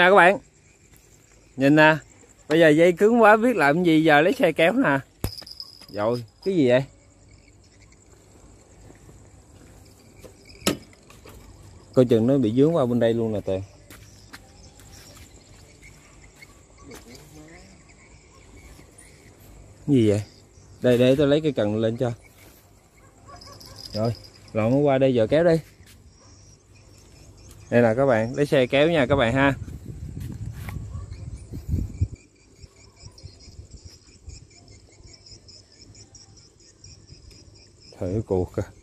Nè các bạn, nhìn nè, bây giờ dây cứng quá biết làm gì, giờ lấy xe kéo nè. Rồi, cái gì vậy? Coi chừng nó bị dướng vào bên đây luôn nè Tề. Cái gì vậy? Đây để tôi lấy cái cần lên cho. Rồi, lộn nó qua đây giờ kéo đi. Đây là các bạn, lấy xe kéo nha các bạn ha. Thời cuộc à.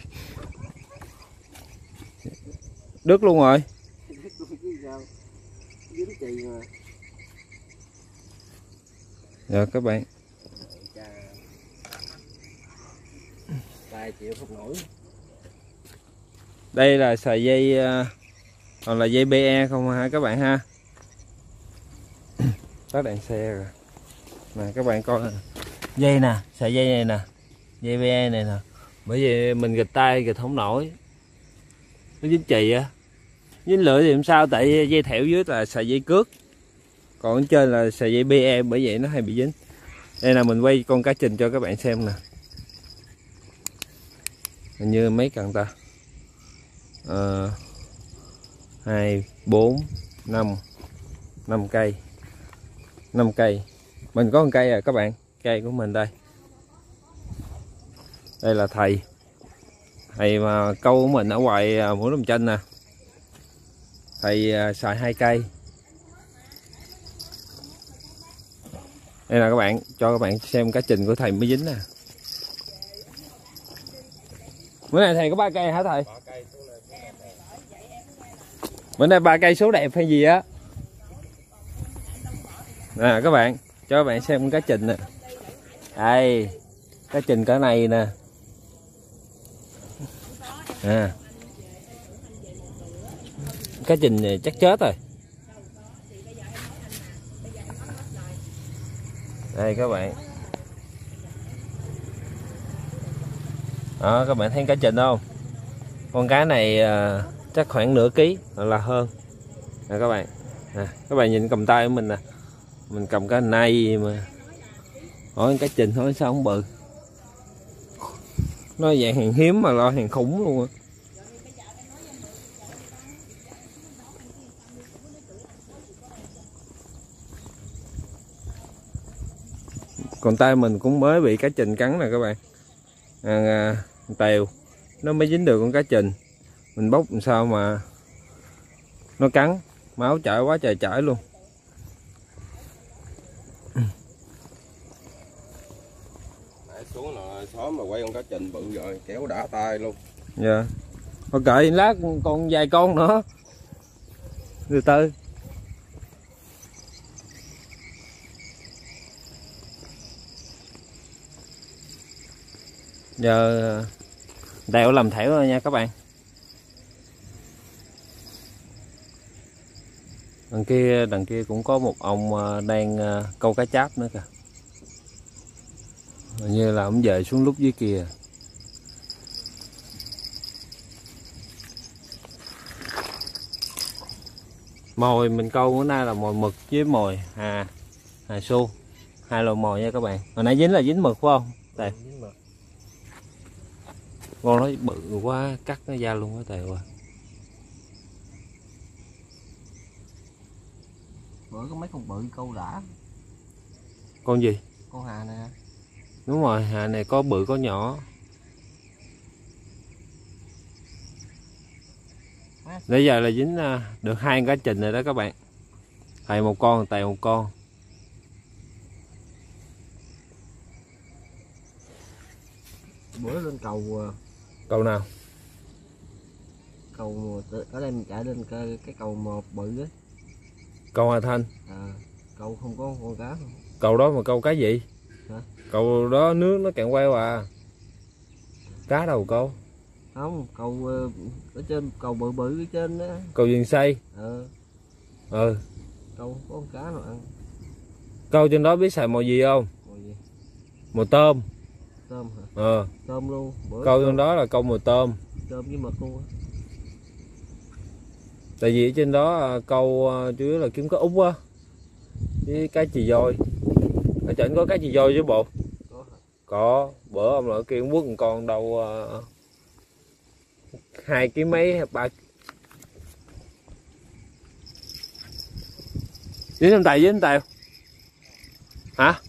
Đứt luôn rồi. Rồi các bạn. Đây là sợi dây, còn là dây PE không hả các bạn ha. Tắt đèn xe rồi. Nè các bạn coi nè. Dây nè, sợi dây này nè. Dây PE này nè. Bởi vì mình gịch tay gịch không nổi. Nó dính chì á. Dính lửa thì làm sao, tại dây thẻo dưới là sợi dây cước. Còn ở trên là sợi dây PE, bởi vậy nó hay bị dính. Đây là mình quay con cá trình cho các bạn xem nè. Hình như mấy cần ta? 2, 4, 5 cây. 5 cây. Mình có một cây à các bạn. Cây của mình đây. Đây là thầy mà câu của mình ở ngoài Mũi Đồng Chanh nè. Thầy xài 2 cây. Đây là các bạn, cho các bạn xem cá trình của thầy mới dính nè. Bữa nay thầy có 3 cây hả thầy? Bữa nay 3 cây số đẹp hay gì á? Nè các bạn, cho các bạn xem cá trình nè. Đây, cá trình cỡ này nè. À. Cá trình này chắc chết rồi. Đây các bạn. Đó, các bạn thấy cá trình không? Con cá này chắc khoảng nửa ký hoặc là hơn. Nè các bạn. Nè, các bạn nhìn cầm tay của mình nè. Mình cầm cái này mà. Hỏi cá trình hỏi sao không bự. Nó dạng hàng hiếm mà lo hàng khủng luôn á. Còn tay mình cũng mới bị cá trình cắn nè các bạn. Tèo nó mới dính được con cá trình. Mình bóc làm sao mà nó cắn, máu chảy quá trời chảy luôn. Xuống là xóm mà quay con cá trình bự rồi kéo đã tay luôn. Dạ. Ok, lát còn vài con nữa. Từ từ. Giờ đèo làm thẻo rồi nha các bạn. Đằng kia cũng có một ông đang câu cá cháp nữa kìa. Hình như là ông về xuống lúc dưới kia. Mồi mình câu bữa nay là mồi mực với mồi hà su. 2 loại mồi nha các bạn. Hồi nãy dính là dính mực phải không? Đây. Con nó bự quá, cắt nó ra luôn á Tài ơi. Bữa có mấy con bự câu đã. Con gì? Con hà nè. Đúng rồi, hà này có bự có nhỏ. Bây giờ là dính được 2 cá trình rồi đó các bạn. Thầy một con, Tài một con. Bữa lên cầu. Cầu nào? Cầu ở đây mình chạy lên cái cầu một bự ấy. Cầu Hà Thanh. Cầu không có con cá không? Cầu đó mà câu cá gì? Hả? Cầu đó nước nó cạn queo à. Cá đâu câu? Không, cầu ở trên, cầu bự bự ở trên đó. Cầu Vườn Xây. Cầu không có con cá nào ăn. Câu trên đó biết xài mồi gì không? Mồi gì? Mồi tôm. Tôm hả? Tôm luôn. Câu trên đó là câu mồi tôm. Tôm với mực luôn á. Tại vì ở trên đó câu chủ yếu là kiếm cá út á, với cá chì voi. Ở trên có cá chì voi chứ bộ. Có, bữa ông nội kia ông quất một con đâu 2 kg mấy 3. Dính trong tay, dính trong tay. Hả?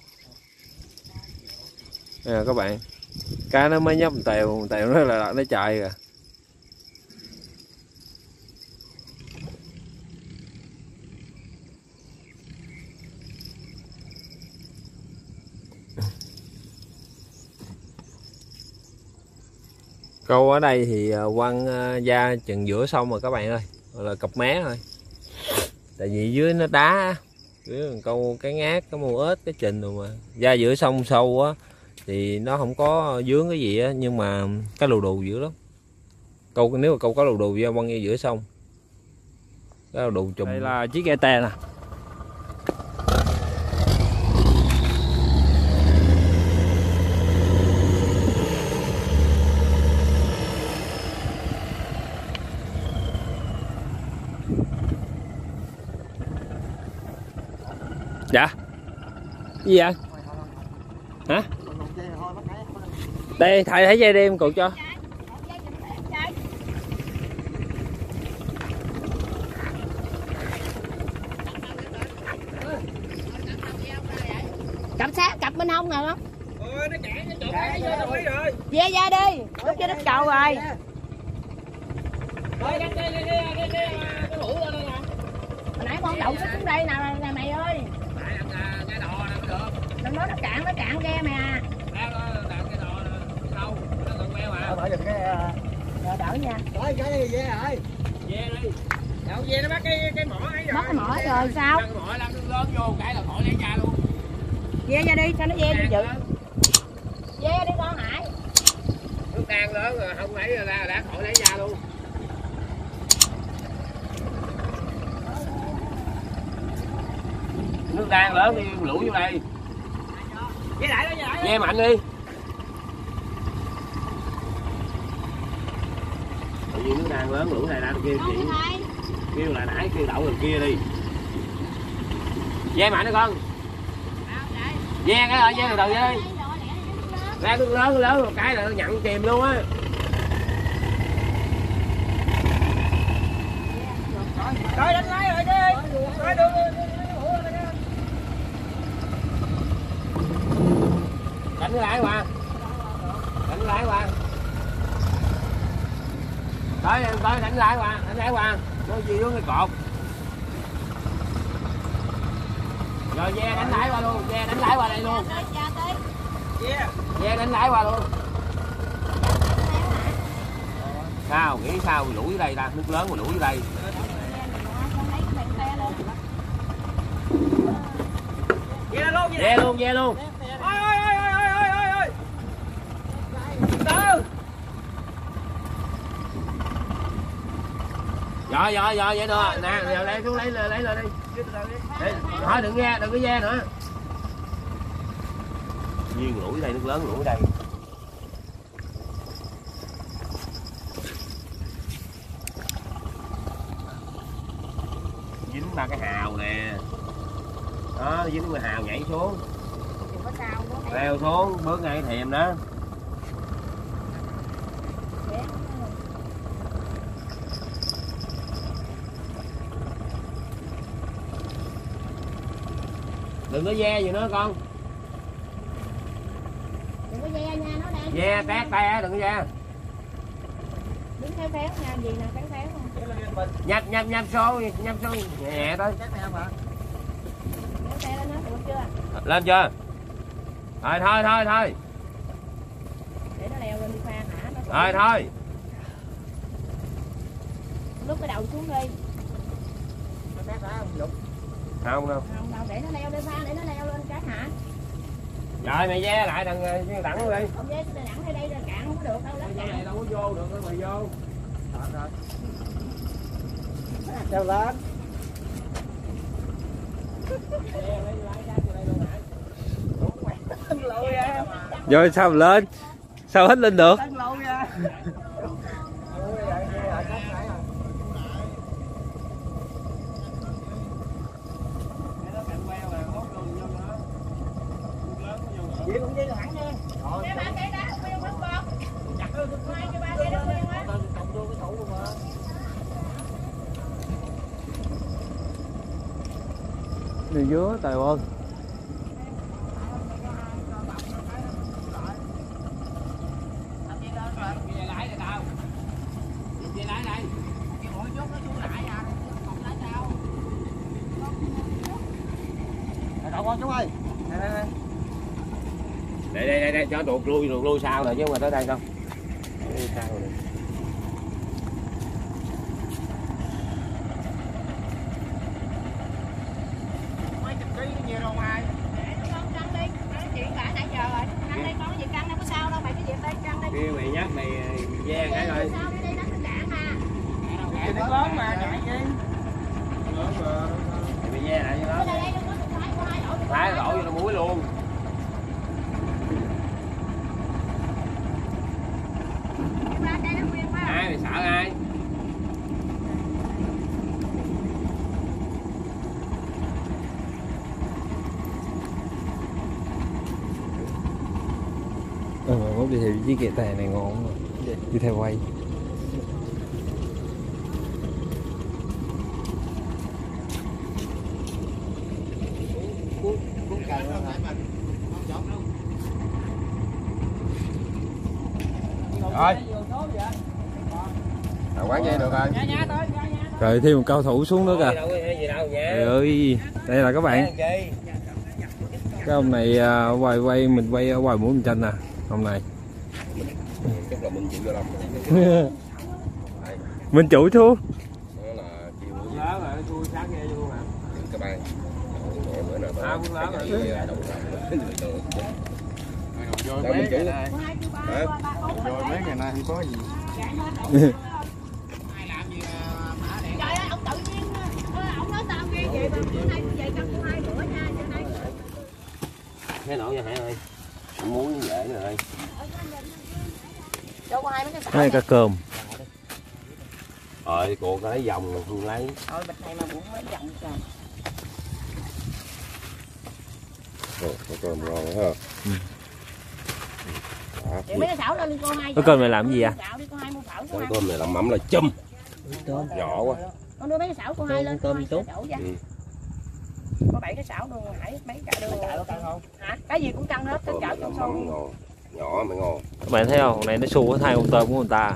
Nè các bạn, cá nó mới nhấp một tèo nó là nó chạy rồi. Câu ở đây thì quăng ra chừng giữa sông rồi các bạn ơi, gọi là cặp mé thôi. Tại vì dưới nó đá, dưới câu cái ngát, cái mô ếch, cái trình rồi mà ra giữa sông sâu á thì nó không có dướng cái gì á, nhưng mà cá lù đù dữ lắm. Câu nếu mà câu cá lù đù ra quăng ra giữa sông, cá lù đù chùm. Đây là chiếc ghe tè nè. Dạ. Gì vậy? Hả? Đây thầy thấy dây đêm cột cho. Cặp sát cặp bên hông nào không? Ôi nó chạy nó trộn cái vô đâu rồi. Về ra đi, lúc cho đứt cầu rồi. Rồi đây cái lũ lên đây nè. Hồi nãy con đậu xuống đây nè mày ơi. Tại làm cái đò nè mới được. Đừng nói nó cạn ghe mày à. Làm cái đò đâu, nó còn queo à. Phải dừng cái Rồi đỡ nha. cái gì vậy rồi? Về đi. Đậu về nó bắt cái mỏ ấy rồi. Mất cái mỏ rồi sao? Cái mỏ làm nước lớn vô cái là khỏi lấy ra luôn. Ve ra đi, sao nó ve đi dự. Ve đi con Hải. Nước đang lớn rồi không lấy ra đã khỏi lấy ra luôn. Nước đang lớn đi lũ vô đây. Ve lại đó, ve mạnh đi. Tự nhiên nước đang lớn lũ này ra kia chị. Kêu là nãy kêu đậu rồi kia đi. Ve mạnh đó con. Ve cái rồi ve từ từ ve đi. Ra nước lớn một cái là nó nhận chìm luôn á. Rồi đánh lái rồi đi. Rồi đưa. Đánh lái qua. Đánh lái qua. Tới đánh lái qua. Nó gì xuống cái cột. Rồi ve đánh lái qua luôn, ve đánh lái qua đây luôn. Ve đánh lái qua luôn. Sao nghĩ sao lũ dưới đây ta, nước lớn mà lũ dưới đây. Ve luôn. Ôi. Từ. Rồi vậy nữa. Nè, giờ lấy xuống lấy lên đi. Thôi đừng có ve nữa. Nhiên lũ dưới đây, nước lớn lũ ở đây. Dính ba cái hào nè. Đó, dính cái hào nhảy xuống. Leo xuống, bước ngay thềm đó. Đừng có ve gì nữa con. Đừng có ve nha, nó đang Ve tét te đừng có ve. đứng khéo nha, gì nè khéo không? Nhập số nhẹ thôi. Khéo te lên nó được chưa? Lên chưa? Thôi. Để nó leo lên đi pha hả? Thôi. Lúc cái đầu xuống đi. Không đâu. Không đâu, để nó leo lên pha, để nó leo lên cái hả? Rồi mày ve lại đừng đẳng đi. Không ve đẳng ở đây là cạn không có được đâu, Cái này đâu có vô được đâu mày vô. Rồi. Treo lên. Rồi sao mà lên? Sao hết lên được? cũng dây thẳng nha. Cái ba cây đá không biết con. Chặt cái mai cho ba cây đó nguyên á. Trồng vô cái tủ luôn mà. Điều dứa Tài ơi. Đậu con chú ơi. Đây cho ruột lui sao rồi chứ không mà tới đây không. Đi sao rồi. Mấy chục ký nó nhiều đâu mai. Con căng đi. Chuyện cả nãy giờ rồi. Căng đây con gì căng đâu có sao đâu, mày cứ việc đây căng đây. Kêu mày nhắc mày ve cái rồi. Sao đi đánh nó cạn mà. Cái nước lớn mà ngại chi. Mày ve lại cho nó. Đây đâu có hai đổ. Thái đổ vô nó muối luôn. Ba cây nó nguyên quá. Ai mày sợ ai? Mà mốt đi theo chiếc ghe tè này ngon rồi. Đi theo quay. Rồi. Quán dây được rồi. Rồi thêm một cao thủ xuống nữa kìa. Đâu có gì đâu nha. Trời ơi, đây là các bạn. Cái ông này quay mình quay hoài mũi mình chanh nè, ông này. Chắc là mình chịu vô lòng. Mình chủ chú. Đó là chiều bữa lớn rồi, tôi sáng nghe vô luôn hả? Các bạn. Bữa nào tôi. Bữa lớn rồi. Đâu mình chủ. Rồi mấy ngày nay không có gì. Trời ơi, ông tự nhiên ông nói tao nghe vậy mà hai vậy căng của hai bữa nha, cho nay. Thế nổi nha Hải ơi. Không muốn như vậy nữa rồi. Đâu có hai mấy cái sợi. Đây cá cơm. Rồi cô có lấy vòng rồi không lấy. Thôi bịch này mà muốn mấy dặm trời. Có cơm ngon hả? Để mấy cái xảo lên đi cô hai. Cái cơm này làm gì à? Xảo đi cô hai mua phở Cái cơm này làm mắm là chum. Nhỏ quá. Con đưa mấy cái xảo cô hai lên. Cơm chút. Có 7 cái xảo luôn Hải mấy cả đường. Hả? Cái gì cũng căng hết, tất cả trong sâu. Ngon. Nhỏ mà ngon. Các bạn thấy không? Hôm nay nó xu hết hai con tôm của người ta.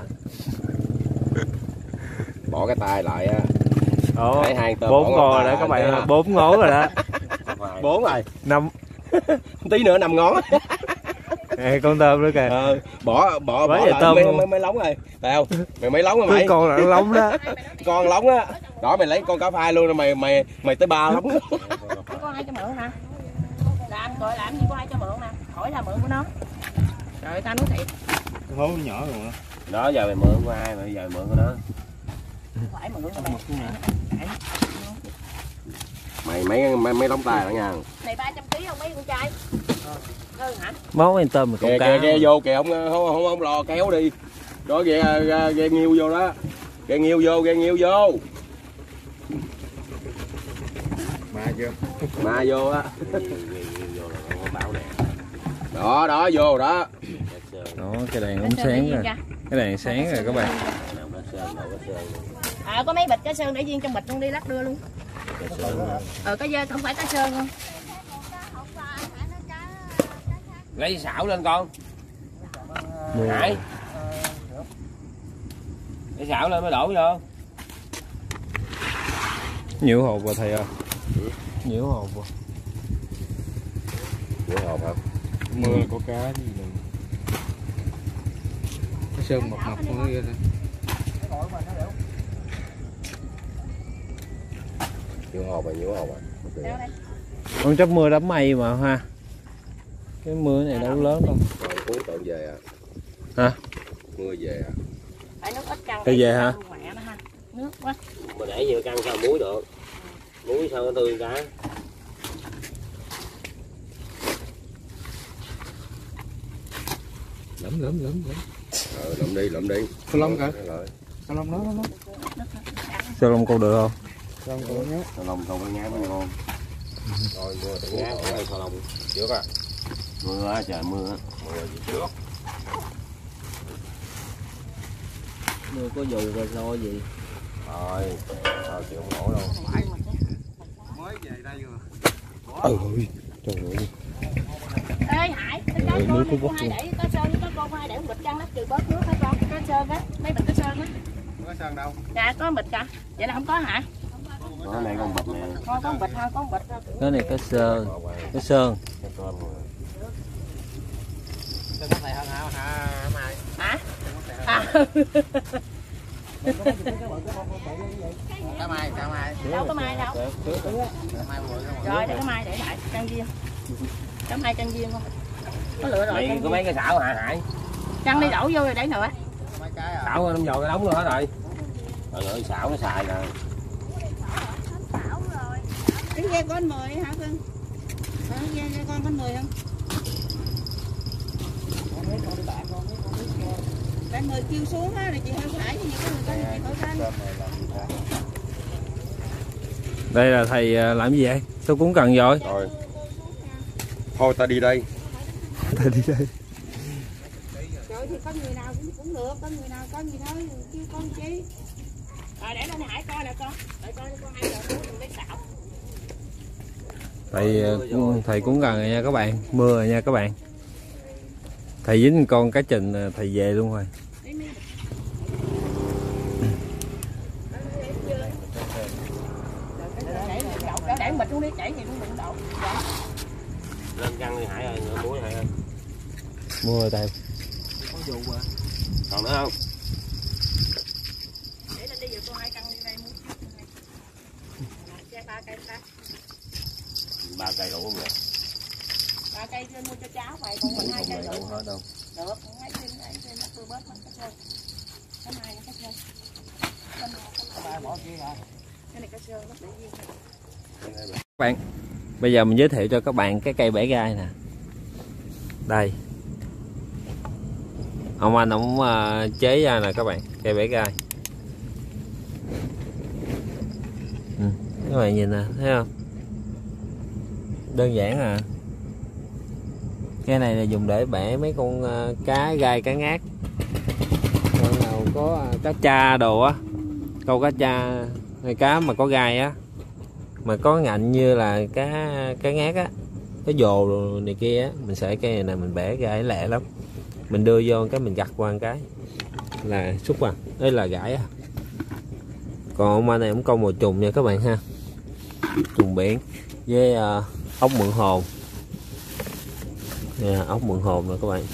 Bỏ cái tay lại á. Đó. Để hai tôm 4 ngón rồi đó các bạn, 4 ngón rồi đó. 4 rồi. 5 Tí nữa 5 ngón. con tôm nữa kìa. Bỏ lại tôm mấy lóng rồi. Phải không? Mày mấy lóng rồi mày. Con là lóng đó. Con lóng á. Đó mày lấy con cá phai luôn rồi mày tới 3 lóng. Có ai cho mượn hả? Làm gì có ai cho mượn nè. Hỏi là mượn của nó. Trời tao nói thiệt. Hố nhỏ rồi mà. Đó giờ mày mượn của ai mà giờ mượn của nó. Phải mượn của Mày mấy lóng tay đó nha. Này 300 kg không mấy con trai? Hả? Món ăn tôm mà con cá. Kìa vô kìa không lò kéo đi. Đó ghe nghiêu vô đó. Ghe nghiêu vô. Ma vô á. Đó vô đó. Đó, cái đèn cũng sáng rồi. Cái đèn sáng rồi các bạn. Có mấy bịch cá sơn để riêng trong bịch luôn đi lát đưa luôn. Cá dơ không phải cá sơn không? Lấy xảo lên con. Hải. Lấy xảo lên mới đổ vô. Nhiều hộp rồi thầy ơi. Nhiều hộp rồi. Nhiều hộp hả? Mưa có cá gì nữa. Cái sơn mập con nó kia nè. Nhiều hộp à. Con chắc mưa đám mây mà ha. Cái mưa này đâu lớn đâu. Rồi cuối tuần về à. Hả? Mưa về à. Phải nước ít căng. Cái về hả? Nước quá. Mà để vừa căng sao muối được. Muối sao nó tươi cá. Lẫm. Lụm đi. Sao lông cả? Sao lông nó. Sao lông câu được không? Lông của nhá. Sao lông không có nhái mới ngon. Rồi vừa tự nhái ở đây sao lông trước à. Mưa á, trời mưa á, mưa gì trước. Mưa có dù rồi sao gì. Rồi, sao chịu không nổi đâu. Mới về đây rồi. Ôi trời ơi. Ê Hải, cái con này cô hai để có sơn có con hai để một bịch chăn lắp trừ bớt nước hả con? Có sơn á, mấy bịch có sơn á. Có sơn đâu? Dạ có bịch cả. Vậy là không có hả? Cái này con bịch nè. Con có bịch thôi, con bịch thôi. Cái này có sơn. Có sơn. Cái cơm rồi. Sơn có thầy hơn hả Mai? Hả? À. Cá mai. Đâu có mai đâu. Mai bự không? Rồi để cái mai để lại căn viên. Cái mai căn viên không? Có lựa rồi. Mày có mấy cái xảo hả Hải? Căn đi đổ vô rồi để nữa. Mấy cái à? Xảo nó dồi cái đống nữa hết rồi. Trời ơi xảo nó xài nè. Cái ghe con 10 hả cưng? Ghe con có 10 không? Bạn người kêu xuống á, rồi chị hơi phải nhưng có người có chị khỏi xanh. Đây là thầy làm gì vậy? Sao cũng cần rồi. Rồi. Thôi ta đi đây. Thầy đi đây. Trời thì có người nào cũng được, có người nào có gì thôi kêu con chi. Rồi để lên Hải coi nè con. Để coi con hai giờ nữa đừng lấy xạo. Thầy cũng gần rồi nha các bạn, mưa rồi nha các bạn. Thầy dính con cá trình thầy về luôn rồi. Để bịch xuống đi chảy gì cũng đừng đậu. Lên căng đi Hải ơi, nửa muối Hải ơi. Mưa rồi thầy. Có dù mà. Còn nữa không? Để lên đi giờ con hai căn đi đây muốn. Ba cây ta. 3 cây đủ không vậy? 3 cây trên mua cho cháu vậy, còn mình 2 cây đủ. Hết đâu. Được, mấy trên nó vừa bớt mất cái sơn. Cái này nó cái sơn. Cái này bỏ kia rồi. Cái này cái sơn nó tự nhiên. Các bạn, bây giờ mình giới thiệu cho các bạn cái cây bể gai nè. Đây. Ông anh ông chế ra nè các bạn, cây bể gai. Các bạn nhìn nè, thấy không? Đơn giản à. Cái này là dùng để bể mấy con cá gai, cá ngát. Con nào có cá tra đồ á, câu cá tra hay cá mà có gai á, mà có ngạnh như là cá ngát á, cái dồ này kia á, mình xẻ cây này nè, mình bẻ gai lẹ lắm, mình đưa vô cái mình gặt qua một cái là xúc à, đây là gãi à. Còn ông anh này cũng câu mồi trùng nha các bạn ha, trùng biển với ốc mượn hồn. Nè, ốc mượn hồn nè các bạn.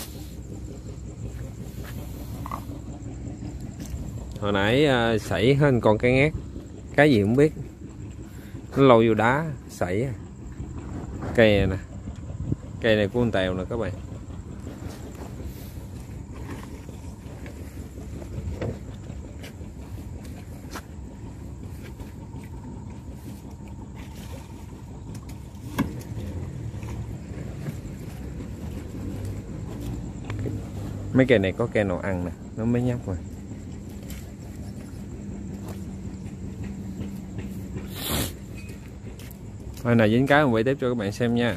Hồi nãy sảy hết con cá ngát, cái gì không biết, nó lôi vô đá sảy. Cây này nè, cây này của con tèo nè các bạn. Mấy cây này có cây nào ăn nè, nó mới nhóc rồi. Thôi nào dính cá mình quay tiếp cho các bạn xem nha.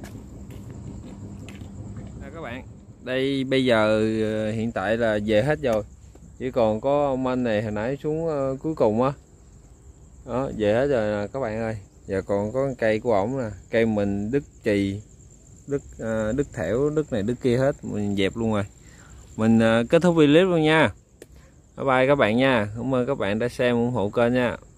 Các bạn, đây bây giờ hiện tại là về hết rồi, chỉ còn có ông anh này hồi nãy xuống cuối cùng á, đó về hết rồi nè các bạn ơi. Giờ còn có cây của ổng nè, cây mình đứt chì, đứt thẻo, đứt này đứt kia hết, mình dẹp luôn rồi. Mình kết thúc video clip luôn nha. Bye bye các bạn nha. Cảm ơn các bạn đã xem ủng hộ kênh nha.